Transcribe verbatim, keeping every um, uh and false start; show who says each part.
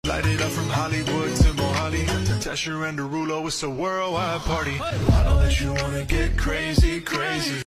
Speaker 1: Light it up from Hollywood to Mohali, Tesher and Derulo, it's a worldwide party. I know that you wanna get crazy, crazy.